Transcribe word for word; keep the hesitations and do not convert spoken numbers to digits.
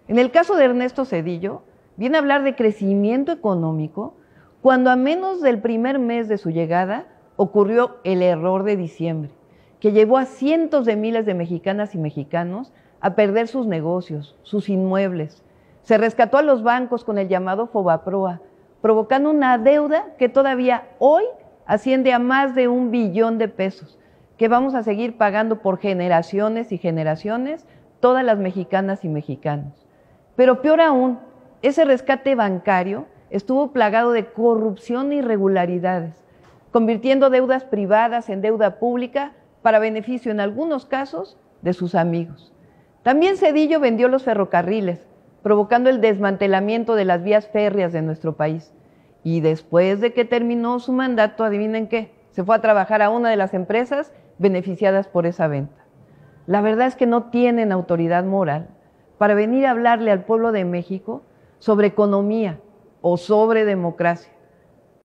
En el caso de Ernesto Zedillo, viene a hablar de crecimiento económico cuando a menos del primer mes de su llegada ocurrió el error de diciembre, que llevó a cientos de miles de mexicanas y mexicanos a perder sus negocios, sus inmuebles. Se rescató a los bancos con el llamado Fobaproa, provocando una deuda que todavía hoy asciende a más de un billón de pesos, que vamos a seguir pagando por generaciones y generaciones todas las mexicanas y mexicanos. Pero peor aún, ese rescate bancario estuvo plagado de corrupción e irregularidades, convirtiendo deudas privadas en deuda pública para beneficio, en algunos casos, de sus amigos. También Zedillo vendió los ferrocarriles, provocando el desmantelamiento de las vías férreas de nuestro país. Y después de que terminó su mandato, adivinen qué, se fue a trabajar a una de las empresas beneficiadas por esa venta. La verdad es que no tienen autoridad moral para venir a hablarle al pueblo de México sobre economía o sobre democracia.